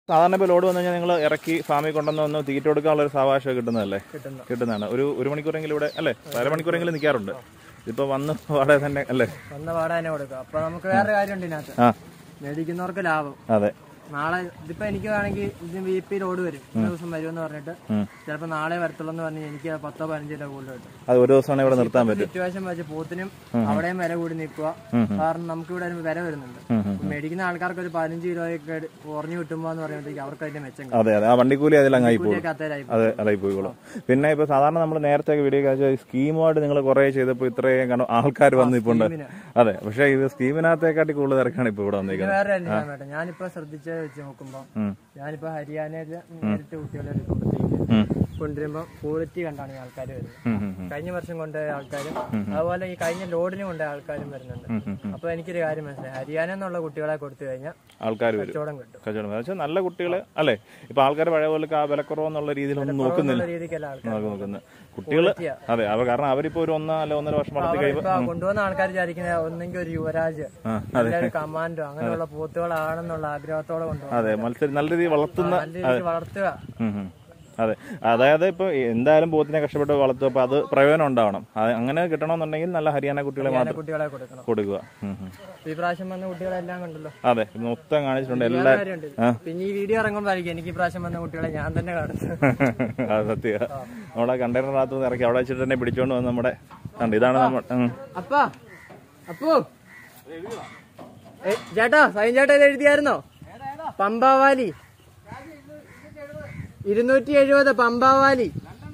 സാധാരണ ഇപ്പോൾ ലോഡ് വന്നു കഴിഞ്ഞാൽ നിങ്ങൾ ഇറക്കി ഫാമിൽ കൊണ്ടുവന്ന് തീറ്റ കൊടുക്കാനുള്ള ഒരു സാവകാശം കിട്ടുന്നതല്ലേ? കിട്ടുന്നതാണ്. ഒരു മണിക്കൂറെങ്കിലും ഇവിടെ അല്ലേ, അരമണിക്കൂറെങ്കിലും നിൽക്കാറുണ്ട്. ഇപ്പൊ വന്ന് വാടക തന്നെ അല്ലേ? വന്ന വാടക തന്നെ കൊടുക്കുക. അപ്പൊ നമുക്ക് വേറെ കാര്യമുണ്ട് ഇതിനകത്ത്, മേടിക്കുന്നവർക്ക് ലാഭം. അതെ, നാളെ ഇതിപ്പോ എനിക്ക് വേണമെങ്കിൽ ഇതിന് VIP ലോഡ് വരും, ഒരു ദിവസം വരുമെന്ന് പറഞ്ഞിട്ട് ചിലപ്പോ നാളെ വരത്തുള്ളൂ എന്ന് പറഞ്ഞാൽ എനിക്ക് 10-15 രൂപ കൂടുതൽ കിട്ടും. അത് ഒരു ദിവസമാണ് ഇവിടെ നിർത്താൻ പറ്റും. സിറ്റുവേഷൻ വെച്ച് പോത്തിനും അവിടെയും വില കൂടി നിൽക്കുക. കാരണം നമുക്ക് ഇവിടെ വില വരുന്നുണ്ട്. മേടിക്കുന്ന ആൾക്കാർക്ക് ഒരു 15 രൂപയൊക്കെ കുറഞ്ഞു കിട്ടുമ്പോ എന്ന് പറയുമ്പോഴത്തേക്ക് അവർക്ക് അതിന്റെ മെച്ചം. അതെ അതെ, ആ വണ്ടിക്കൂലി അതിലങ്ങായി പോകും. അതെ, അതായി പോയിക്കോളും. പിന്നെ ഇപ്പൊ സാധാരണ നമ്മൾ നേരത്തെ വീഡിയോ സ്കീമുമായിട്ട് നിങ്ങൾ കുറെ ചെയ്തപ്പോ ഇത്രയും കാരണം ആൾക്കാർ വന്ന് ഇപ്പൊ ഉണ്ട്. അതെ, പക്ഷെ ഇത് സ്കീമിനകത്തെക്കാട്ടി കൂടുതൽ തിരക്കാണ് ഇപ്പൊ ഇവിടെ വന്നിരിക്കുന്നത്. വേറെ ഞാനിപ്പോ ശ്രദ്ധിച്ച വെച്ച് നോക്കുമ്പോ, ഞാനിപ്പോ ഹരിയാനയില് നേരിട്ട് കുട്ടികളെ എടുക്കുമ്പോഴത്തേക്ക് കൊണ്ടുവരുമ്പോ ക്വാളിറ്റി കണ്ടാണ് ഈ ആൾക്കാർ വരുന്നത്. കഴിഞ്ഞ വർഷം കൊണ്ടുപോയ ആൾക്കാരും അതുപോലെ ഈ കഴിഞ്ഞ ലോഡിന് കൊണ്ടുപോയ ആൾക്കാരും വരുന്നുണ്ട്. അപ്പൊ എനിക്കൊരു കാര്യം മനസ്സിലായി, ഹരിയാന എന്നുള്ള കുട്ടികളെ കൊടുത്തു കഴിഞ്ഞാൽ ആൾക്കാർ കച്ചവടം കിട്ടും. കച്ചവടം നല്ല കുട്ടികള് അല്ലെ? ഇപ്പൊ ആൾക്കാർ പഴയ പോലെ വിലക്കുറവെന്നുള്ള രീതിയിലൊന്നും നോക്കുന്നില്ല. രീതിക്കല്ല നോക്കുന്നത് കുട്ടികള്. അതെ, കാരണം അവരിപ്പോ ഒരു 1-1.5 വർഷം വളർത്തി കഴിയുമ്പോൾ കൊണ്ടുവന്ന ആൾക്കാർ വിചാരിക്കുന്നത് ഒന്നെങ്കിൽ ഒരു യുവരാജ്, ഒരു കമാൻഡോ അങ്ങനെയുള്ള പോത്തുകളാണെന്നുള്ള ആഗ്രഹത്തോടെ കൊണ്ടുപോകും. അതെ, മത്സരം നല്ല രീതിയിൽ വളർത്തുക. അതെ, അതായത് ഇപ്പൊ എന്തായാലും പോത്തിനെ കഷ്ടപ്പെട്ട് വളർത്തുക, അപ്പൊ അത് പ്രയോജനം ഉണ്ടാവണം. അങ്ങനെ കിട്ടണമെന്നുണ്ടെങ്കിൽ നല്ല ഹരിയാന കുട്ടികളെ മാത്രം കൊടുക്കുക. ഈ പ്രാവശ്യം വന്ന കുട്ടികളെല്ലാം കണ്ടല്ലോ. അതെ, മൊത്തം കാണിച്ചിട്ടുണ്ട് എല്ലാവരും. പിന്നെ ഈ വീഡിയോ ഇറങ്ങുമ്പോഴായിരിക്കും എനിക്ക് ഈ പ്രാവശ്യം വന്ന കുട്ടികളെ ഞാൻ തന്നെ കാണിച്ചു. അത് സത്യ, നമ്മുടെ കണ്ടെയ്നറിനകത്ത് നിന്ന് ഇറക്കി അവിടെ വെച്ചിട്ട് തന്നെ പിടിച്ചോണ്ട് വന്ന് നമ്മുടെ ഇതാണ് നമ്മൾ. അപ്പോ ചേട്ടാ, സൈൻ ചേട്ടാ ഇത് എഴുതിയായിരുന്നോ? പമ്പാവാലി 270 പമ്പാവാലി.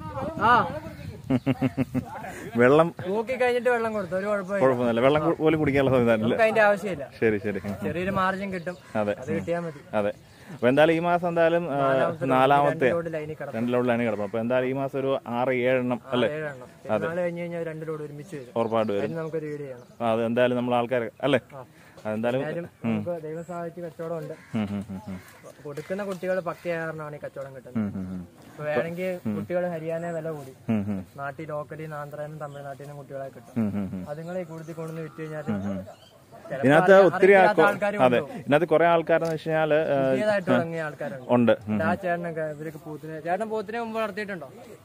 വെള്ളം നോക്കി കഴിഞ്ഞിട്ട് വെള്ളം കൊടുത്തു, ഒരു കുഴപ്പമില്ല. വെള്ളം പോലും കുടിക്കാനുള്ള സംവിധാനം അതിന്റെ ആവശ്യമില്ല. ശരി, ചെറിയൊരു മാർജിൻ കിട്ടും. അതെ, അത് കിട്ടിയാൽ മതി. അതെ. അപ്പൊ എന്തായാലും ഈ മാസം എന്തായാലും 4ാമത്തെ 2 ലോഡിലാണ് കിടപ്പം. അപ്പൊ എന്തായാലും ഈ മാസം ഒരു 6-7 എണ്ണം അല്ലേ? അതെ, കഴിഞ്ഞ് കഴിഞ്ഞാൽ 2 ലോഡ് ഒരുമിച്ച് വരും. ഉറപ്പായിട്ട് വരും. നമുക്കൊരു വീഡിയോ ചെയ്യണം. അത് എന്തായാലും നമ്മൾ ആൾക്കാർ അല്ലേ? അതെന്തായാലും നമുക്ക് ദൈവം സഹായിച്ച് കച്ചവടം ഉണ്ട്. കൊടുക്കുന്ന കുട്ടികൾ പക്കയാകാരനാണ് ഈ കച്ചവടം കിട്ടുന്നത്. ഇപ്പൊ വേണമെങ്കിൽ കുട്ടികൾ ഹരിയാന വില കൂടി നാട്ടിൽ ലോക്കലിൽ ആന്ധ്രയിലും തമിഴ്നാട്ടിൽ നിന്നും കുട്ടികളെ കിട്ടും. അതുങ്ങളെ കൂടുതൽ കൊണ്ടുവന്ന് വിറ്റ് കഴിഞ്ഞാൽ ഇതിനകത്ത് ഒത്തിരി അതെ, ഇതിനകത്ത് കുറെ ആൾക്കാരെന്ന് വെച്ച് കഴിഞ്ഞാല് തുടങ്ങിയ ആൾക്കാരുണ്ട്. ആ ചേട്ടനൊക്കെ ഇവർക്ക് ചേട്ടൻ പോത്തിനെ മുമ്പ് നടത്തിയിട്ടുണ്ടോ?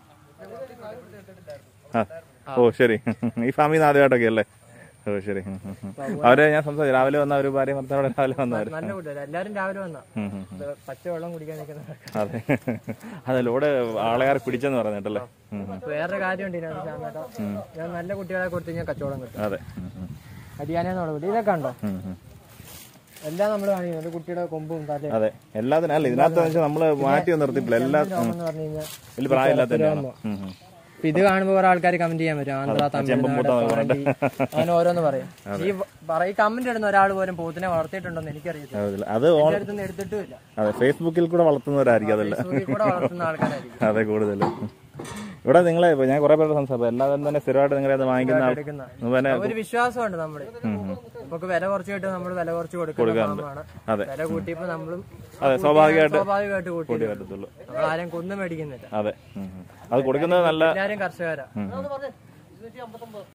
ഓ ശരി, ഈ ഫാമിൽ നിന്ന് ആദ്യമായിട്ടൊക്കെ അല്ലേ? ഓ ശരി. അവരെ ഞാൻ സംസാരിച്ചു, രാവിലെ വന്ന ഒരു ഭാര്യ ഭർത്താവോടെ രാവിലെ വന്നവര്. നല്ല കൂട്ടുകാർ എല്ലാരും രാവിലെ വന്ന പച്ചവെള്ളം കുടിക്കാൻ നിൽക്കുന്ന. അതെ, അതിലൂടെ ആളെയാർ പിടിച്ചെന്ന് പറഞ്ഞിട്ടല്ലേ? വേറൊരു കാര്യമുണ്ട് ഇതിനകത്ത്, ഞാൻ നല്ല കുട്ടികളെ കൊടുത്തു കഴിഞ്ഞാൽ കച്ചവടം കിട്ടും. അതെ, ഹരിയാന കുട്ടി ഇതൊക്കെ ഉണ്ടോ? എല്ലാം നമ്മൾ കാണിക്കുന്നത് കുട്ടിയുടെ കൊമ്പും തലയും. അതെ, എല്ലാത്തിനും അല്ല. ഇതിനകത്ത് നമ്മള് മാറ്റി നിർത്തിയിട്ടില്ല. എല്ലാ പ്രായമില്ലാത്ത ഇത് കാണുമ്പോ കുറെ ആൾക്കാർ കമന്റ് ചെയ്യാൻ പറ്റും, ആന്ധ്ര തമിഴ്നാട് അങ്ങനെ ഓരോന്ന് പറയും. ഈ കമന്റ് ഇടുന്ന ഒരാൾ പോലും പോത്തിനെ വളർത്തിയിട്ടുണ്ടോന്ന് എനിക്കറിയത്തില്ല. അത് എടുത്തിട്ടുമില്ല. അതെ, ഫേസ്ബുക്കിൽ കൂടെ വളർത്തുന്നവരായിരിക്കും. അതല്ല, കൂടെ വളർത്തുന്ന ആൾക്കാരായിരിക്കും. അതെ, കൂടുതലും ഇവിടെ നിങ്ങളെ ഞാൻ കുറെ പേരുടെ സംസാരിക്കും. എല്ലാവരും തന്നെ സ്ഥിരമായിട്ട് നിങ്ങളെ വാങ്ങിക്കുന്ന ഒരു വിശ്വാസമുണ്ട്. നമ്മള് നമുക്ക് വില കുറച്ച് കിട്ടും, നമ്മൾ വില കുറച്ച് കൊടുക്കണം. വില കൂട്ടിയപ്പോ നമ്മളും സ്വാഭാവികമായിട്ട് കൂട്ടി പറ്റത്തുള്ളൂ. നമ്മൾ ആരും കൊന്നും മേടിക്കുന്നില്ല. അതെ, അത് കൊടുക്കുന്നത് നല്ല എല്ലാരും കർഷകരാ.